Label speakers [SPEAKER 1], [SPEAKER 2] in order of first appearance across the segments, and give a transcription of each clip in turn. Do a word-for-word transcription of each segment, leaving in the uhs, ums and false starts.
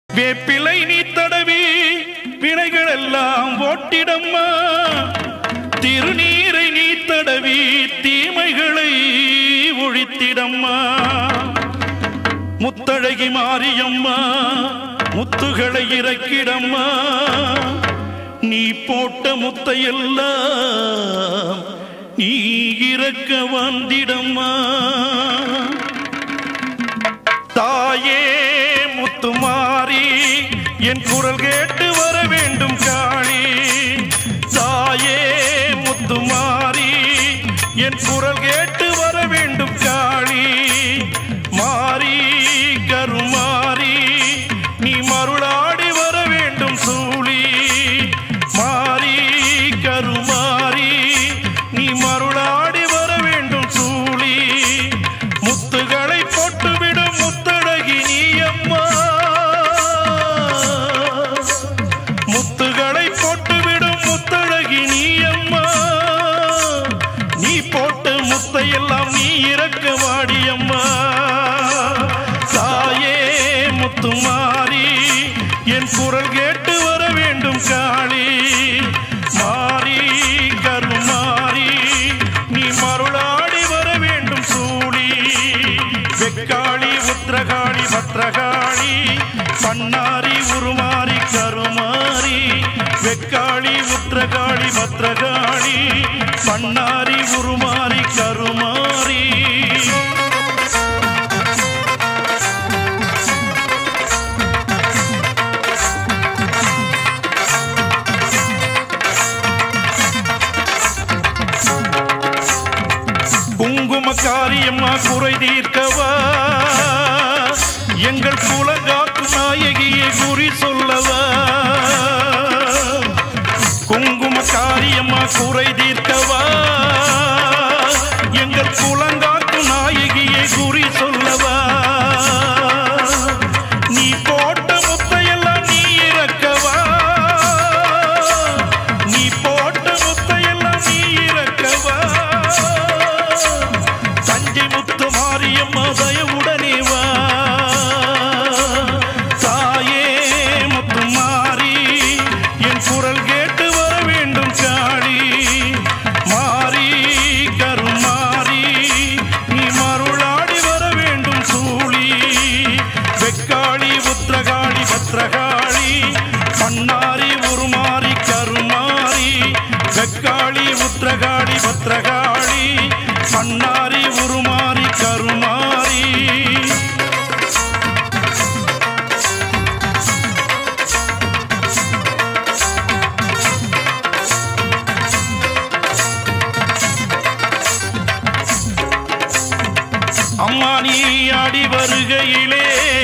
[SPEAKER 1] வேப்பிலை நீ தடவி வினைகள் எல்லாம் ஓட்டிடம்மா திருநீரை நீ தடவி தீமைகளை ஒழித்திடம்மா முத்தழகி மாரியம்மா முத்துகளை இறக்கிடம்மா நீ போட்ட முத்தையெல்லாம் நீ இறக்க வந்திடம்மா தாயே முத்துமாரி என் குரல் கேட்டு வர வேண்டும் காளி தாயே முத்துமாரி என் குரல் கேட்டு வர வேண்டும் காளி மாரி கருமாரி நீ மருளாடி வர வேண்டும் சூளி மாரி கருமாரி நீ மருளாடி வர வேண்டும் சூளி முத்துகளை போட்டுவிடும் முத்தழகி நீ அம்மா முத்துகளை போட்டுவிடும் முத்தழகி நீ அம்மா நீ போட்ட முத்தையெல்லாம் நீ இறக்க வாடியம்மா தாயே முத்துமாரி என் குரல் கேட்டு வர வேண்டும் காளி மாரி கருமாரி நீ மருளாடி வர வேண்டும் சூளி வெக்காளி உத்திரகாளி பத்ரகாளி பண்ணாரி உருமாறி கருமாரி வெக்காளி உத்திரகாளி பத்ரகாளி பண்ணாரி உருமாறி கருமாரி குங்குமக்காரியம்மா குறை தீர்க்கவா எங்கள் குலங்காக்கு நாயகியை குறி சொல்லவா குங்குமக்காரியம்மா குறை தீர்க்கவா எங்கள் குலங்காக்கு நாயகியை குறி சொல்லவா நீ போட்ட முத்தையெல்லாம் நீ இறக்கவா நீ போட்ட முத்தையெல்லாம் நீ இறக்கவா தஞ்சை முத்து மாரியம்மா தயவுடனே வா தாயே முத்துமாரி என் குரல் கேட்டு வர வேண்டும் காளி மாரி கருமாரி நீ மருளாடி வர வேண்டும் சூளி வெக்காளி உத்திரகாளி பத்ரகாளி பண்ணாரி உருமாறி கருமாரி வெக்காளி உத்திரகாளி பத்ரகாளி பண்ணாரி உருமாறி கருமாரி அம்மா நீ ஆடி வருகையிலே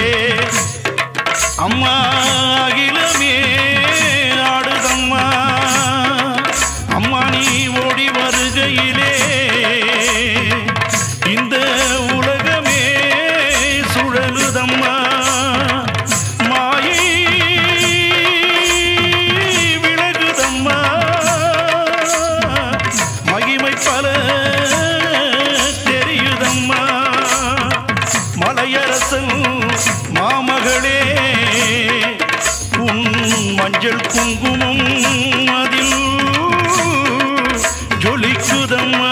[SPEAKER 1] அம்மா அகிலமே ஆடுதம்மா அம்மா நீ ஓடி வருகையிலே இந்த உலகமே சுழலுதம்மா மாயை விலகுதம்மா மகிமை பல தெரியுதம்மா மலையரசன் மாமகளே உன் மஞ்சள் குங்குமம் அதில் ஜொலிக்குதம்மா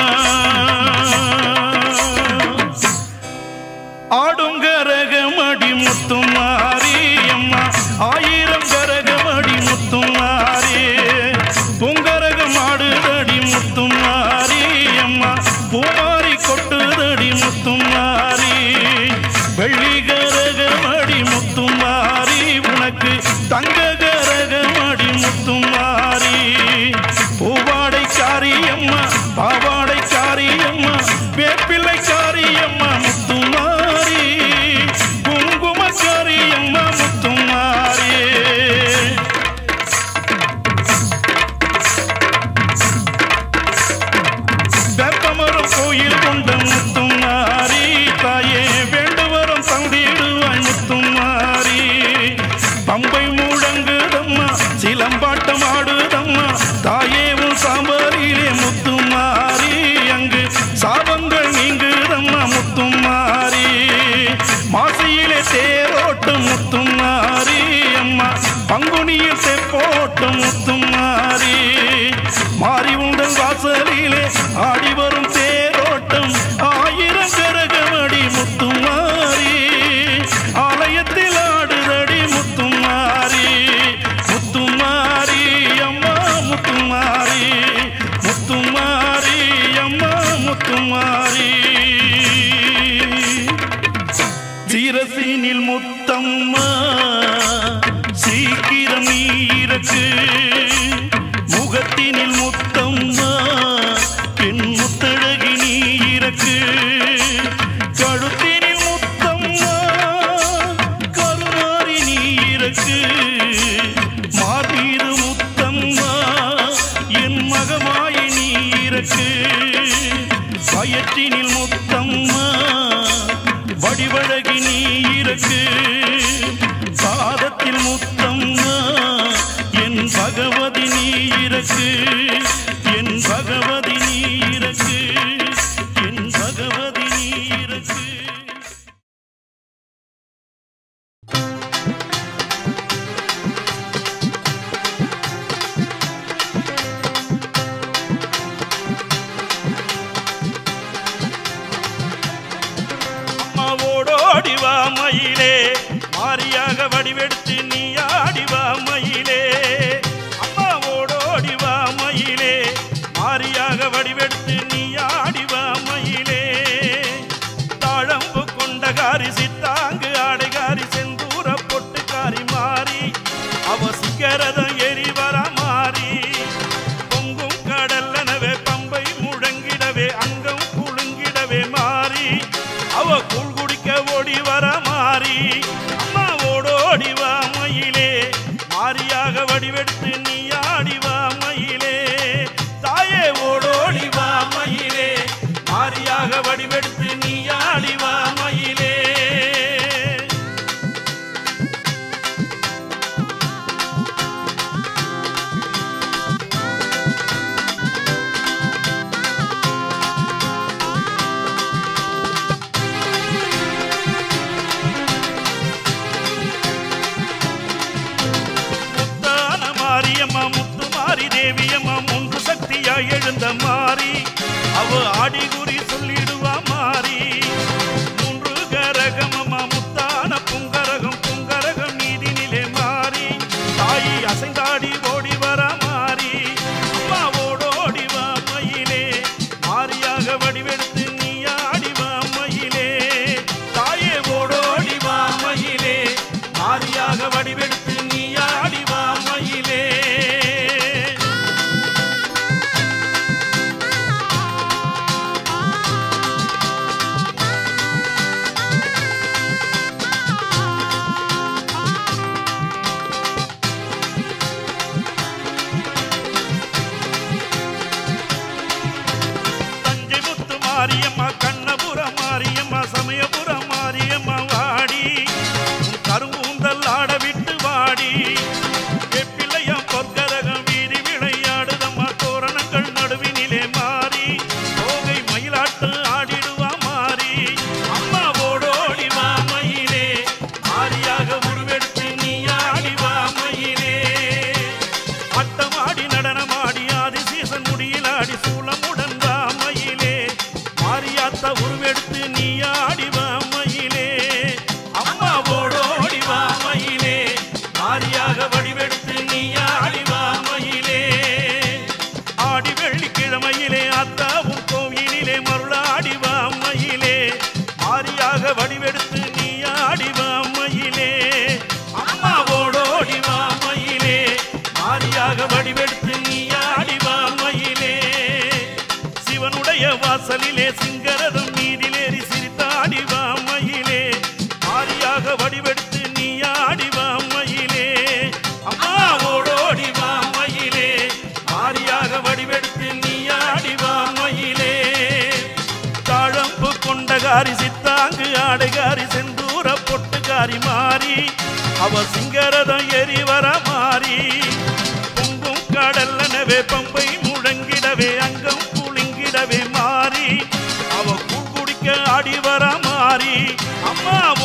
[SPEAKER 1] ஆடும் கரகமடி முத்துமாரி அம்மா ஆயிரம் கரகமடி முத்துமாரி பொங்கரகம் ஆடுதடி முத்துமாரி அம்மா பூமாரி கொட்டுதடி முத்துமாரி வெள்ளி கரகமடி முத்துமாரி உனக்கு தங்க கரகமடி முத்துமாரி பூவாடை காரியம்மா பாவாடை காரியம்மா வேப்பிலை காரியம்மா முத்துமாரி குங்கும காரியம்மா முத்துமாரி வேப்பமரம் கோயில் கொண்ட முத்துமாரி தாயே வேண்டுவரம் தந்திடுவாய் முத்துமாரி பம்பை முழங்குதம்மா சிலம்பாட்டம் ஆடுதம்மா தாயே உன் சாம்பாரிலே முத்துமாரி அங்கு சாபங்கள் நீங்குதம்மா முத்துமாரி மாசியிலே தேரோட்டும் முத்துமாரி பங்குனியில் செப்போட்ட முத்துமாரி மாறி உங்கள் வாசலிலே ஆடி வரும் தேரோட்டம் ஆயிரம் கரகமடி முத்துமாரி ஆலயத்தில் ஆடுதடி முத்துமாரி முத்துமாரி அம்மா முத்துமாரி முத்துமாரி அம்மா முத்துமாரி சிரசினில் முத்தம்மா சீக்கிரம் நீருக்கு முகத்தினில் முத்தம்மா பெண் முத்தழகி நீருக்கு கழுத்தினில் முத்தம்மா கருமாறி நீருக்கு மார்பீது முத்தம்மா என் மகமாய் நீருக்கு பயற்றினில் முத்தம்மா வடிவழகி நீருக்கு சாதத்தில் முத்தம்மா என் பகவதி நீருக்கு என் பகவதி நீருக்கு என் பகவதி நீருக்கு அம்மாவோடோடிவா மயிலே மாரியாக வடிவெடுத்து நீ ஆடிவா மயிலே அம்மாவோடோடிவா மயிலே மாரியாக வடிவெடுத்து நீ ஆடிவா மயிலே தாழம்பு கொண்டகாரி சித்தாங்கு ஆடைகாரி செந்தூர பொட்டுக்காரி மாறி அவ சிகரதம் எரிவர மாறி பொங்கும் கடல்லனவே பம்பை முழங்கிடவே அங்கம் குலுங்கிடவே மாறி அவ கூழ் குடிக்க ஓடி வர மாறி அம்மாவோடோடிவா மயிலே மாரியாக வடிவெடுத்து நீ ஆடிவா மயிலே தாயே ஓடோடிவா மயிலே மாரியாக வடிவெடுத்து நீ ஆடிவா மயிலே முத்துமாரி தேவியம்மா மூன்று சக்தியா எழுந்த மாறி அவ ஆடி குறி சொல்லிடுவா மாறி மூன்று கரகமம்மா முத்தான புங்கரகம் புங்கரகம் நீதினிலே மாறி தாயி அசைந்தாடி ஓடி வர மாறி அம்மாவோடோடிவா மயிலே மாரியாக வடிவெடுத்து நீ ஆடிவா மயிலே தாயே ஓடோடிவா மயிலே மாரியாக வடிவெடுத்து நீ ஆடிவா மயிலே மாரியம்மா கண்ணபுரம் மாரியம்மா சமயபுரம் மாரியம்மா வாடி கருங்கூந்தல் ஆட விட்டு வாடி வெப்பிள்ளையம் பொற்கரகம் வீதி விளையாடுதம்மா தோரணங்கள் நடுவினிலே மாறி தோகை மயிலாட்டு ஆடிடுவா மாறி அம்மாவோடோடிவா மயிலே மாரியாக உருவெடுத்து நீ ஆடிவா மயிலே ஆட்டமாடி நடனமாடி ஆதி சீசன் முடியிலாடி சூளமுடன் வா மயிலே மாரியாத்த உருவெடுத்து நீ ஆடிவா மயிலே அம்மாவோடோடிவா மயிலே மாரியாக வடிவெடுத்து நீ ஆடிவா மயிலே ஆடி வெள்ளிக்கிழமையிலே அத்தாவும் கோவிலிலே மருளாடிவா மயிலே மாரியாக வடிவெடுத்து நீ ஆடிவா மயிலே அம்மாவோடோடிவா மயிலே மாரியாக வடிவெடுத்து நீ ஆடிவா மயிலே சிவனுடைய வாசலிலே சிங்கரதம் நீதிலேறி சிரித்தாடிவா மயிலே மாரியாக வடிவெடுத்து நீ ஆடிவா மயிலே அம்மாவோடோடிவா மயிலே மாரியாக வடிவெடுத்து நீ ஆடிவா மயிலே தாழம்பு கொண்டகாரி சித்தாங்கு ஆடைகாரி செந்தூர பொட்டுக்காரி மாறி அவ சிங்கரதம் எரிவர மாறி பொங்கும் கடல்லனவே பம்பை முழங்கிடவே அங்கம் குலுங்கிடவே மாறி அவ கூழ் குடிக்க ஆடி வர மாறி அம்மா